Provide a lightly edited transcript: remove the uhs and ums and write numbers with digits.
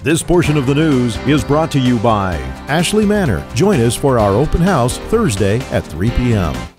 This portion of the news is brought to you by Ashley Manor. Join us for our open house Thursday at 3 p.m.